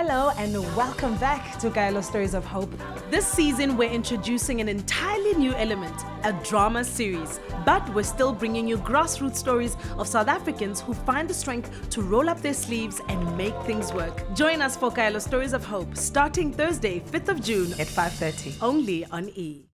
Hello and welcome back to Kaelo Stories of Hope. This season we're introducing an entirely new element, a drama series. But we're still bringing you grassroots stories of South Africans who find the strength to roll up their sleeves and make things work. Join us for Kaelo Stories of Hope starting Thursday, 5th of June at 5:30. only on E!